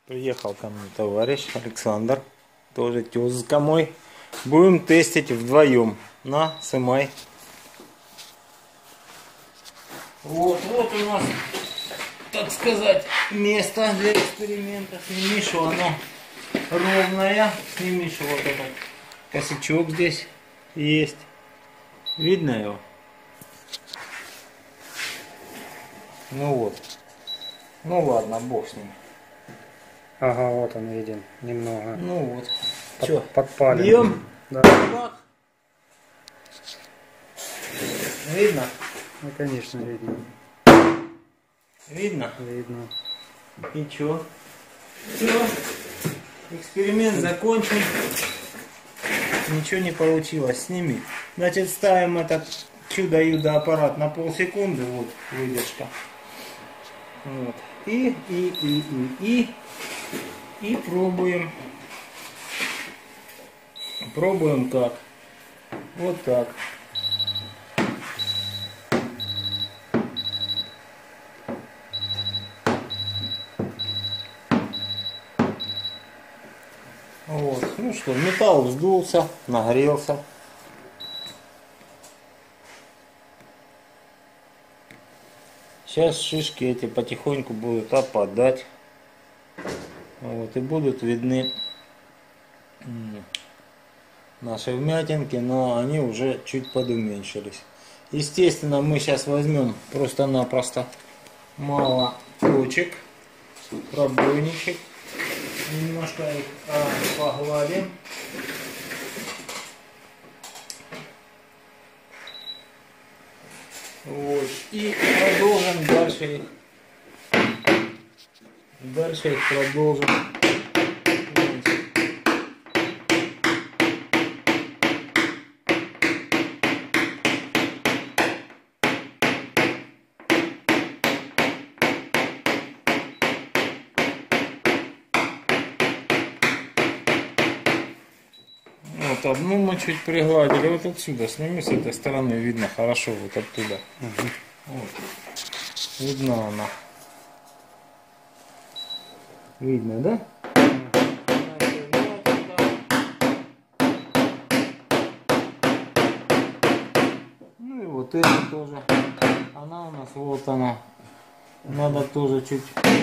Приехал ко мне товарищ Александр, тоже тезка мой. Будем тестить вдвоем. На, сымай. Вот у нас, так сказать, место для эксперимента. Сними, что оно ровное. Сними, что вот этот косячок здесь есть. Видно его? Ну вот. Ну ладно, бог с ним. Ага, вот он виден, немного. Ну вот. Что, подпален. бьем? Да. Бах. Видно? Ну, конечно, видно. Видно? Видно. И чё? Все. Эксперимент закончен. Ничего не получилось. Сними. Значит, ставим этот чудо-юдо аппарат на полсекунды. Вот выдержка. Вот. И пробуем. Пробуем как? Вот так. Вот. Ну что, металл вздулся, нагрелся. Сейчас шишки эти потихоньку будут опадать. Вот, и будут видны наши вмятинки, но они уже чуть подуменьшились. Естественно, мы сейчас возьмем просто-напросто мало точек, пробойничек, немножко их погладим. Вот. И продолжим дальше их продолжим. Вот одну мы чуть пригладили, вот отсюда сними, с этой стороны видно хорошо, вот оттуда. Угу. Вот. Видна она. Видно, да? Ну и вот это тоже. Она у нас, вот она. Надо тоже чуть...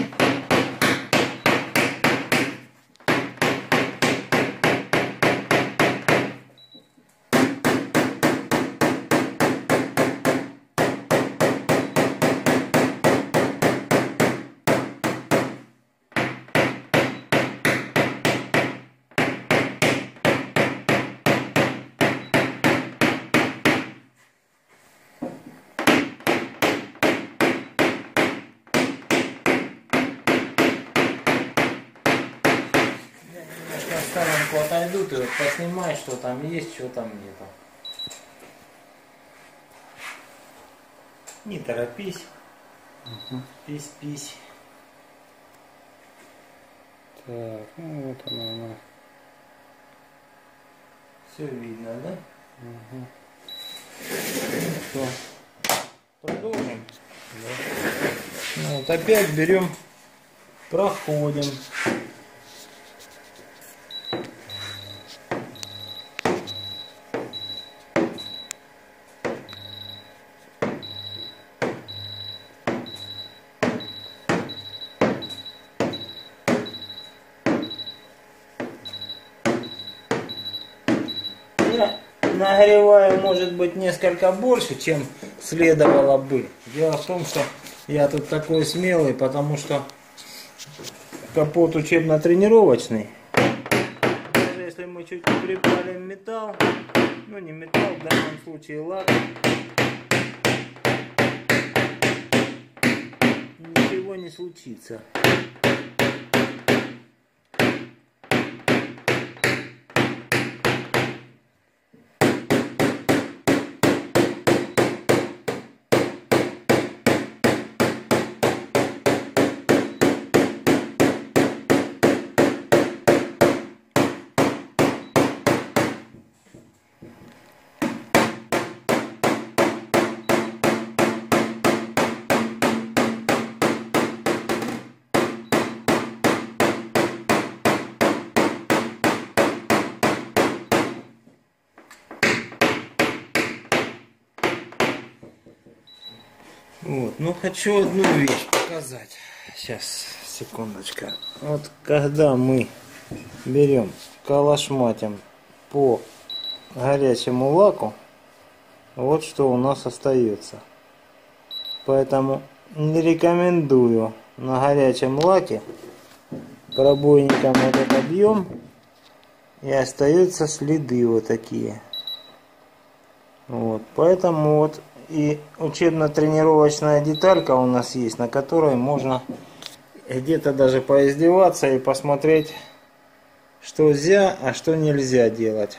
В сторонку отойду, ты вот поснимай, что там есть, что там нету. Не торопись. Угу. Пись-пись. Так, ну вот она. Все видно, да? Угу. Что? Продолжим? Да. Ну, вот опять берем, проходим. Нагреваю, может быть, несколько больше, чем следовало бы. Дело в том, что я тут такой смелый, потому что капот учебно-тренировочный. Даже если мы чуть припалим металл, ну не металл, в данном случае лак, ничего не случится. Вот, ну хочу одну вещь показать. Сейчас, секундочка. Вот когда мы берем, калашматим по горячему лаку, вот что у нас остается. Поэтому не рекомендую на горячем лаке пробойником этот объем, и остаются следы вот такие. Вот, поэтому вот и учебно-тренировочная деталька у нас есть, на которой можно где-то даже поиздеваться и посмотреть, что нельзя, а что нельзя делать.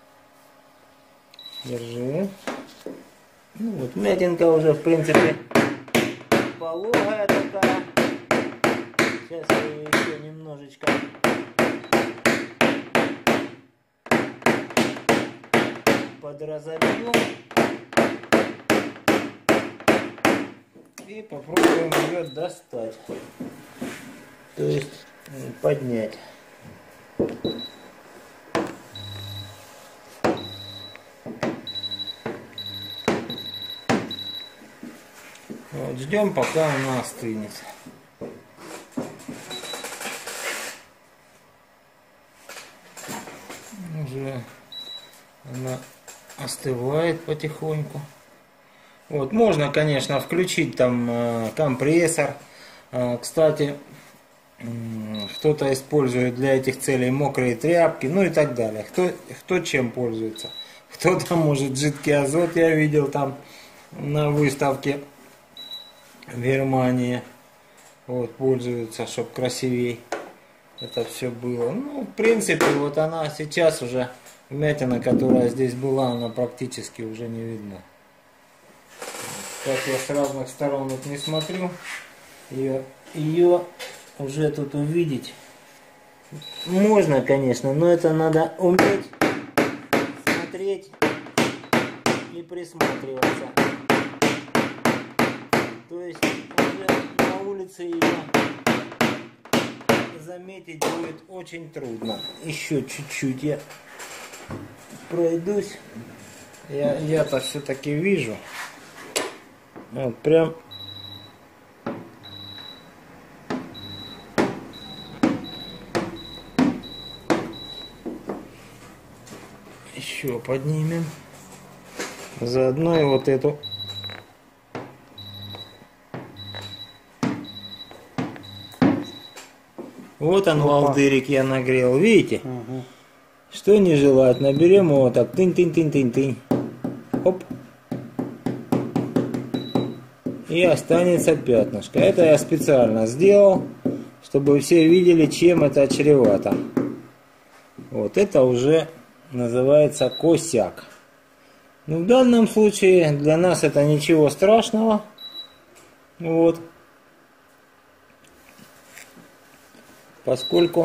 Держи. Ну вот, мятинка уже в принципе пологая такая. Сейчас я ее еще немножечко подразобью и попробуем ее достать, то есть поднять. Вот, ждем, пока она остынет. Уже она остывает потихоньку. Вот, можно, конечно, включить там компрессор. Кстати, кто-то использует для этих целей мокрые тряпки, ну и так далее. Кто чем пользуется. Кто-то может жидкий азот, я видел там на выставке в Германии. Вот, пользуются, чтобы красивей это все было. Ну, в принципе, вот она сейчас уже, вмятина, которая здесь была, она практически уже не видна. Так я с разных сторон вот не смотрю. Ее уже тут увидеть можно, конечно, но это надо уметь смотреть и присматриваться. То есть уже на улице ее заметить будет очень трудно. Еще чуть-чуть я пройдусь. Я-то все-таки вижу. Вот прям еще поднимем. Заодно и вот эту. Вот он, волдырик я нагрел, видите? Угу. Что не желает, наберем его вот так, тынь-тынь-тынь-тынь-тынь. Оп. И останется пятнышко. Это я специально сделал, чтобы все видели, чем это чревато. Вот это уже называется косяк. Но в данном случае для нас это ничего страшного. Вот. Поскольку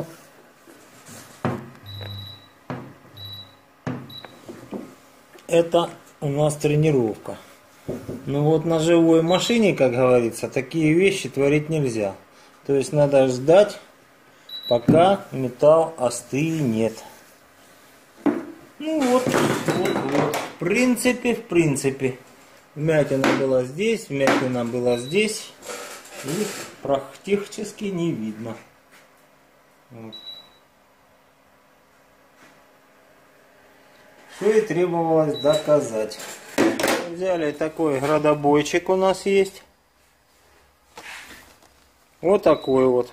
это у нас тренировка. Ну вот на живой машине, как говорится, такие вещи творить нельзя. То есть надо ждать, пока металл остынет. Ну вот. В принципе, вмятина была здесь, вмятина была здесь. Их практически не видно. Вот. Что и требовалось доказать. Взяли такой градобойчик у нас есть. Вот такой вот.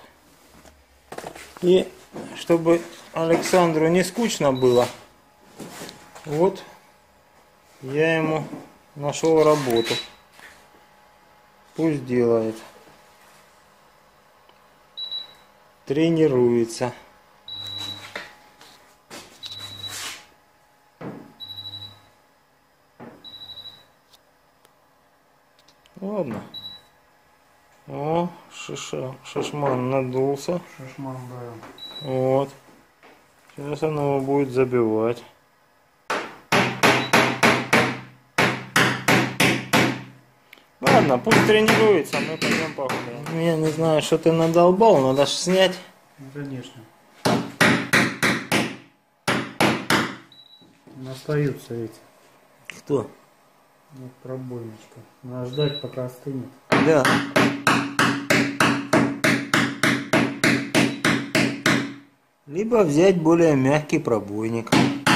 И чтобы Александру не скучно было, вот я ему нашел работу. Пусть делает. Тренируется. Ладно. О, шашман надулся. Шашман, да. Вот. Сейчас он его будет забивать. Ладно, пусть тренируется, мы пойдем погуляем. Я не знаю, что ты надолбал, надо же снять. Ну, конечно. Остаются эти. Кто? Вот пробойничка. Надо ждать, пока остынет. Да. Либо взять более мягкий пробойник.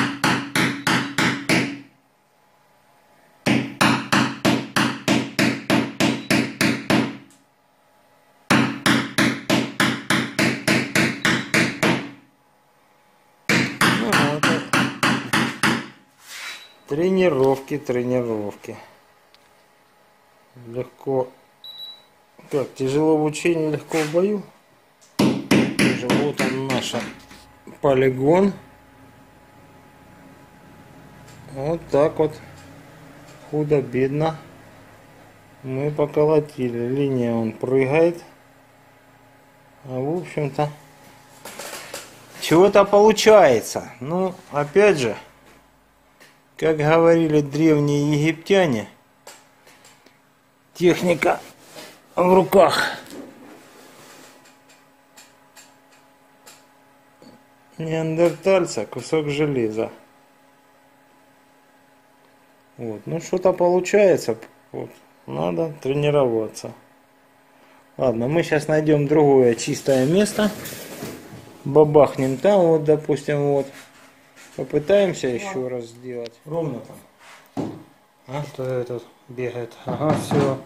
Тренировки. Легко. Как, тяжело в учении, легко в бою. Вот он наш полигон. Вот так вот. Худо-бедно. Мы поколотили. Линия он прыгает. А в общем-то чего-то получается. Ну, опять же, как говорили древние египтяне, техника в руках неандертальца, кусок железа. Вот, ну что-то получается. Вот, надо тренироваться. Ладно, мы сейчас найдем другое чистое место. Бабахнем там, вот, допустим, вот. Попытаемся еще раз сделать. Ровно там. А что этот бегает? Ага, все.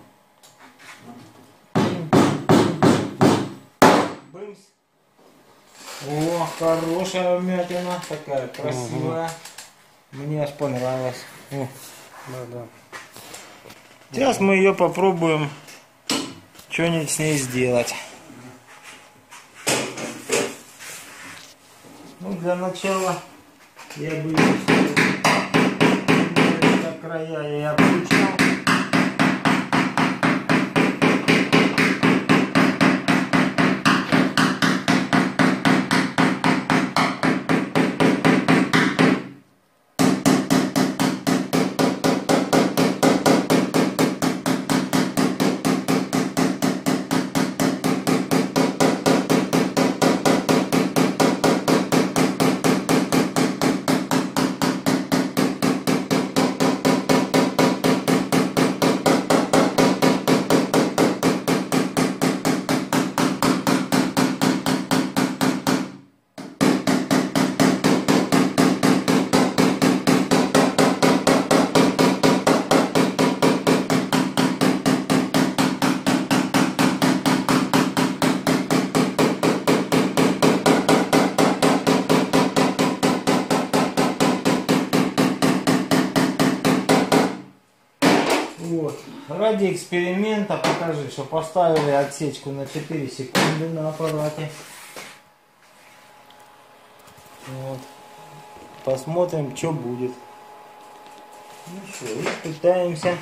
Бымс. О, хорошая вмятина, такая красивая. Мне аж понравилось. О. Да. Сейчас мы ее попробуем что-нибудь с ней сделать. Ну, для начала я бы края я обключал. Вот. Ради эксперимента покажи, что поставили отсечку на 4 секунды на аппарате. Вот. Посмотрим, что будет. Ну что, и пытаемся.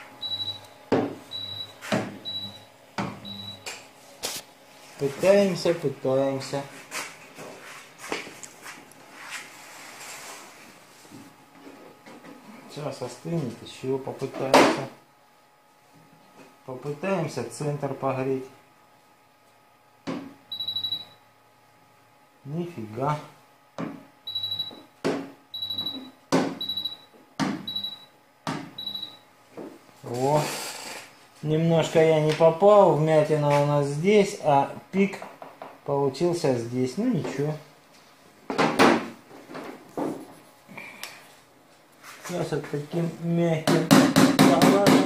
Пытаемся. Сейчас остынет, еще попытаемся. Попытаемся центр погреть. Нифига. О, немножко я не попал, вмятина у нас здесь, а пик получился здесь. Ну ничего. Сейчас вот таким мягким поглаживанием.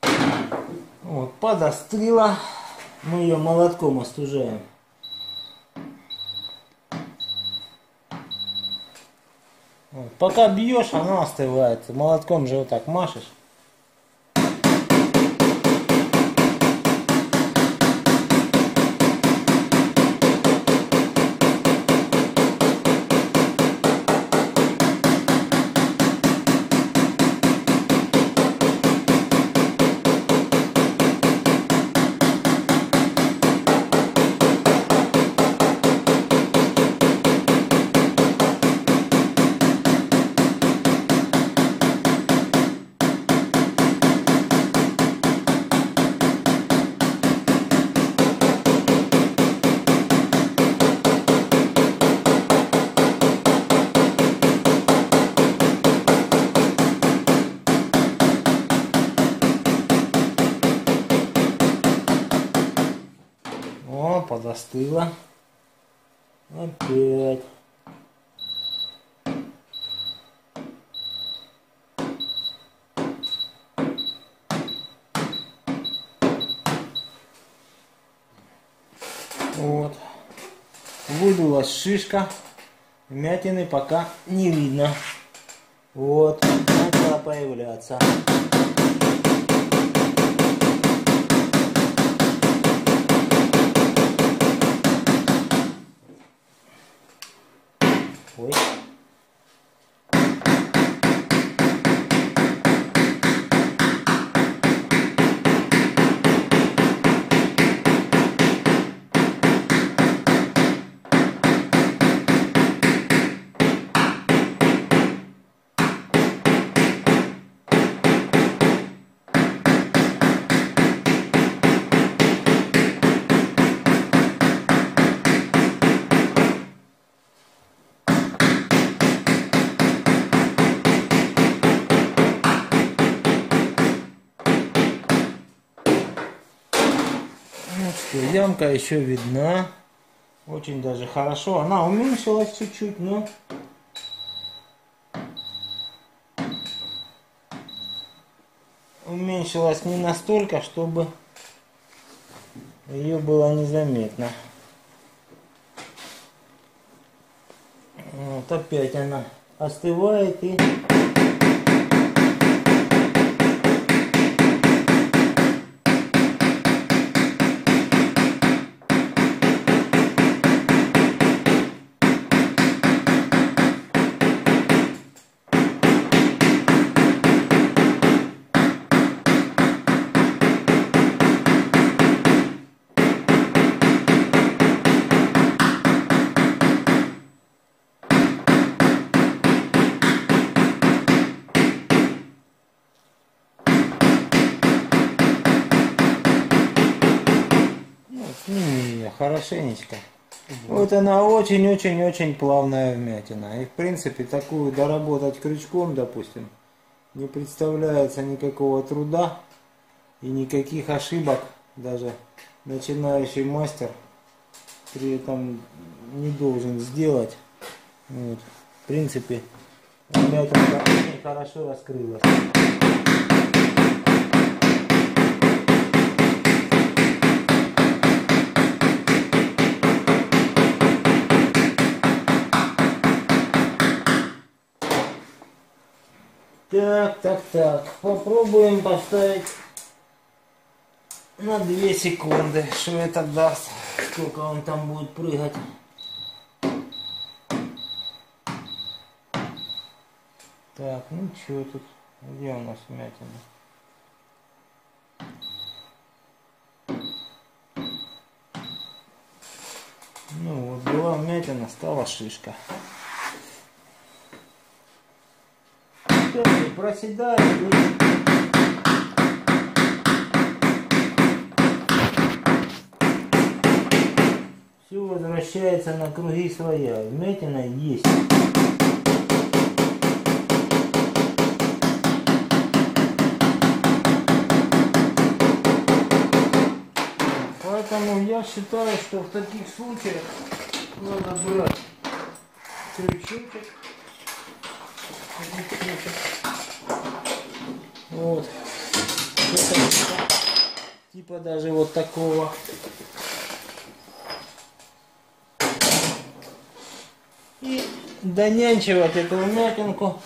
Вот, подострила. Мы ее молотком остужаем. пока бьешь, она остывает. Молотком же вот так машешь. О, подостыло. Опять. Вот. Выдулась шишка. Вмятины пока не видно. Вот. Начала появляться. Ой. Ну что, ямка еще видна. Очень даже хорошо. Она уменьшилась чуть-чуть, но уменьшилась не настолько, чтобы ее было незаметно. Вот опять она остывает и... Сними ее хорошенечко. Вот она очень-очень-очень плавная вмятина. И в принципе такую доработать крючком, допустим, не представляется никакого труда и никаких ошибок. Даже начинающий мастер при этом не должен сделать. Вот. В принципе, вмятинка очень хорошо раскрылась. Так. Попробуем поставить на 2 секунды. Что это даст? Сколько он там будет прыгать? Так, ну что тут? Где у нас вмятина? Ну вот была вмятина, стала шишка. Проседает. Все возвращается на круги своя. Вмятина есть. Поэтому я считаю, что в таких случаях надо брать крючочек. Вот. Это типа даже вот такого. И донянчивать эту вмятинку.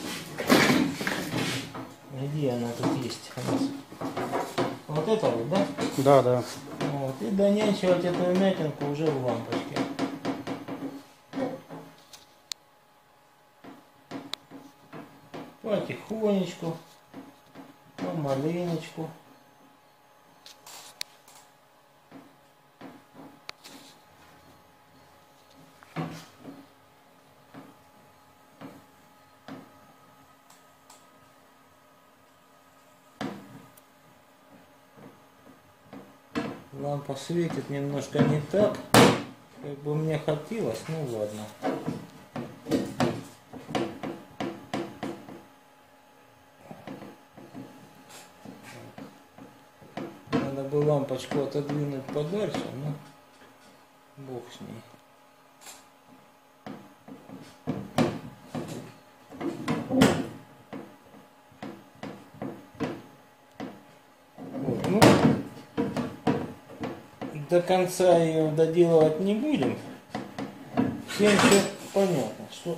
Где она тут есть у нас? Вот это вот, да? Да, да. Вот. И донянчивать эту вмятинку уже в лампочке. Потихонечку, помаленечку. Лампа светит немножко не так, как бы мне хотелось, ну ладно. Надо бы лампочку отодвинуть подальше, но бог с ней. Вот, ну, до конца ее доделывать не будем. Всем все понятно, что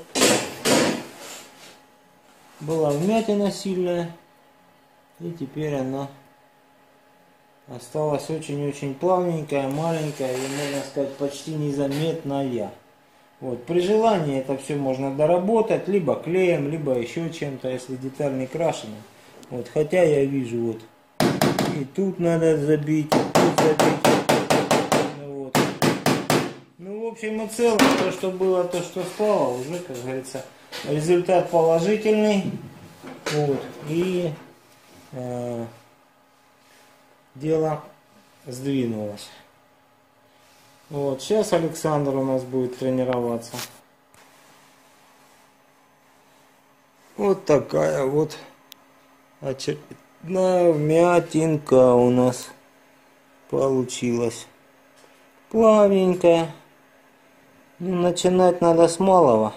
была вмятина сильная, и теперь она осталась очень-очень плавненькая, маленькая и, можно сказать, почти незаметная. Вот. При желании это все можно доработать, либо клеем, либо еще чем-то, если деталь не крашена. Вот. Хотя я вижу, вот, и тут надо забить, и тут забить. Вот. Ну, в общем и целом, то, что было, то, что стало, уже, как говорится, результат положительный. Вот. И дело сдвинулось. Вот, сейчас Александр у нас будет тренироваться. Вот такая вот очередная вмятинка у нас получилась. Плавненькая. Ну, начинать надо с малого.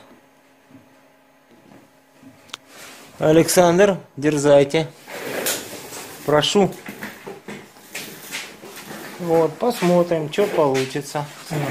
Александр, дерзайте. Прошу. Вот, посмотрим, что получится.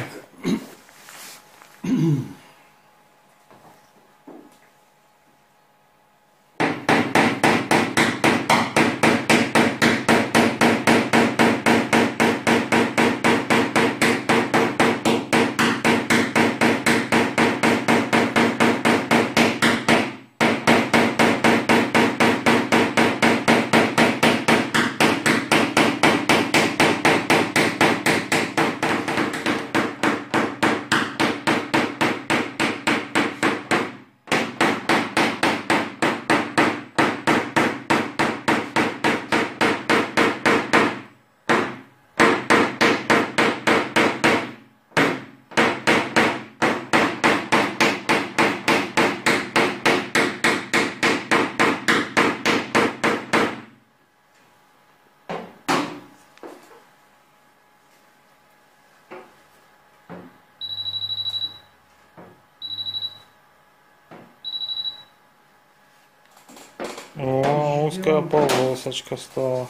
О, узкая полосочка стала.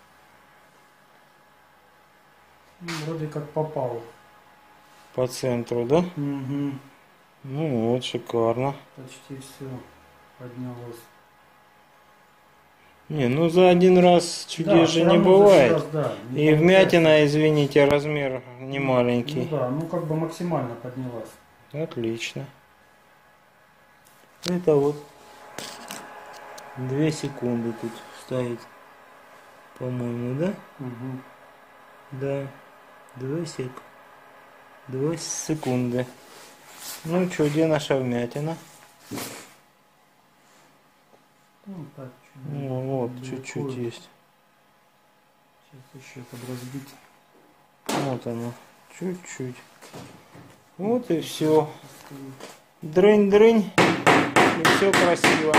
Вроде как попал. По центру, да? Угу. Ну вот, шикарно. Почти все поднялось. Не, ну за один раз чудес Да, же всё не равно за бывает. раз, да, не И получается. вмятина, извините, размер не Ну маленький. да, ну как бы максимально поднялась. Отлично. Это вот 2 секунды тут стоит. По-моему, да? Угу. Да. 2 секунды. Ну что, где наша вмятина? Ну, так, Ну, вот, далеко. чуть-чуть есть. Сейчас еще подразбить. Вот оно. Чуть-чуть. Вот и все. Дрынь-дрынь. И все красиво.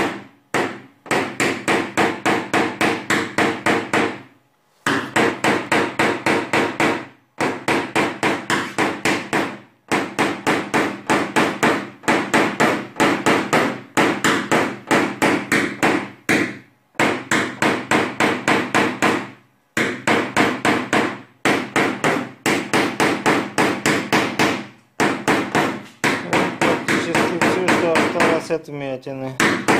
Практически все, что осталось. отметины.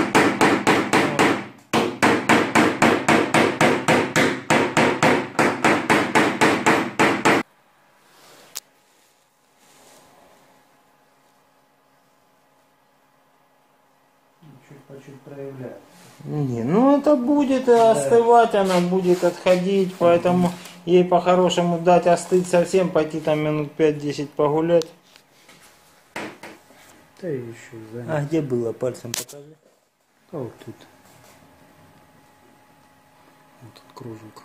Чуть по чуть проявляется. Не, ну это будет остывать, она будет отходить, поэтому ей по-хорошему дать остыть совсем, пойти там минут 5-10 погулять. Да и еще и занят. А где было? Пальцем покажи. А вот тут. Вот тут кружок.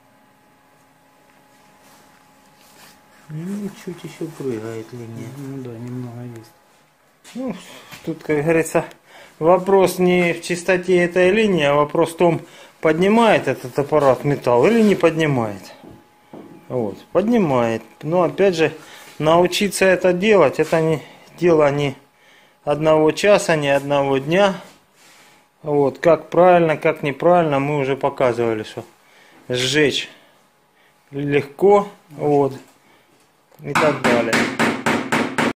Ну, чуть еще прыгает линия. Ну да, немного есть. Ну, тут, как говорится, вопрос не в чистоте этой линии, а вопрос в том, поднимает этот аппарат металл или не поднимает. Вот, поднимает. Но опять же, научиться это делать, это не дело не одного часа, не одного дня. Вот, как правильно, как неправильно, мы уже показывали, что сжечь легко, вот, и так далее.